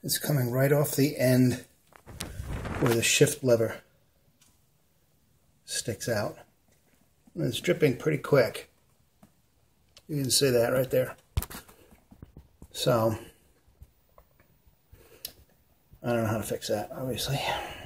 It's coming right off the end where the shift lever sticks out. And it's dripping pretty quick. You can see that right there. So, I don't know how to fix that, obviously.